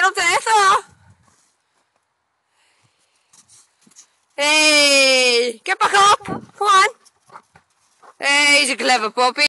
Zin om te eten? Hey, ik heb haar gehad. Kom aan. Hey, is een clever poppy.